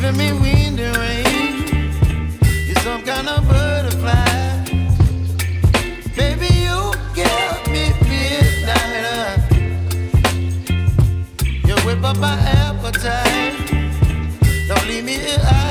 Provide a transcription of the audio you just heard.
giving me wind and rain. You're some kind of butterfly. Baby, you give me midnight. You whip up my appetite. Don't leave me here.